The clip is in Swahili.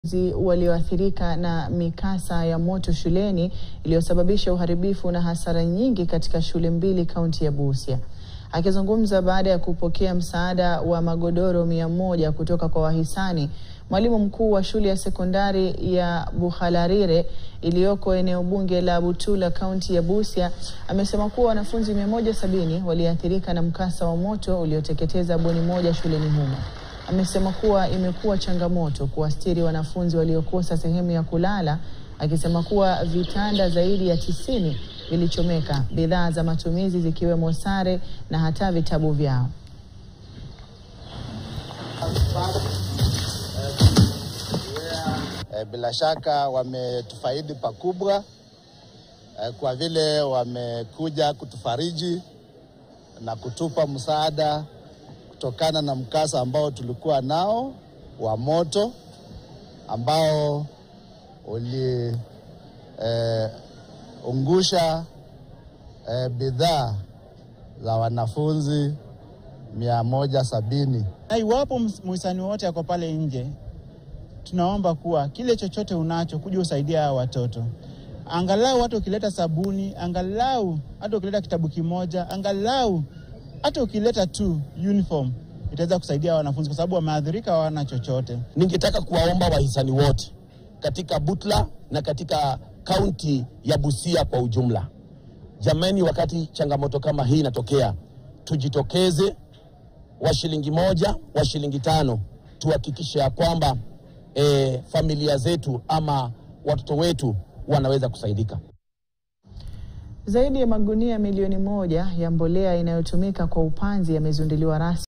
walioathirika na mikasa ya moto shuleni iliyosababisha uharibifu na hasara nyingi katika shule mbili kaunti ya Busia. Akizungumza baada ya kupokea msaada wa magodoro 100 kutoka kwa wahisani, mwalimu mkuu wa shule ya sekondari ya Bukhalalire iliyoko eneo bunge la Butula kaunti ya Busia amesema kuwa wanafunzi 170 waliathirika na mkasa wa moto ulioteketeza bweni moja shuleni humo. Amesema kuwa imekuwa changamoto kuwastiri wanafunzi waliokosa sehemu ya kulala, akisema kuwa vitanda zaidi ya 90 vilichomeka, bidhaa za matumizi zikiwemo sare na hata vitabu vyao. Bila shaka wametufaidi pakubwa kwa vile wamekuja kutufariji na kutupa msaada kutokana na mkasa ambao tulikuwa nao wa moto ambao ungusha bidhaa za wanafunzi 170. Na iwapo mhisani wote yako pale nje, tunaomba kuwa kile chochote unacho kuja usaidia watoto. Angalau watu ukileta sabuni, angalau hata ukileta kitabu kimoja, angalau hata ukileta tu uniform, itaweza kusaidia wanafunzi kwa sababu wameathirika hawana chochote. Ningetaka kuwaomba wahisani wote katika Butla na katika kaunti ya Busia kwa ujumla. Jamani, wakati changamoto kama hii inatokea, tujitokeze, wa shilingi 1, wa shilingi 5, tuhakikishe ya kwamba familia zetu ama watoto wetu wanaweza kusaidika. Zaidi ya magunia milioni 1 ya mbolea inayotumika kwa upanzi yamezunduliwa rasmi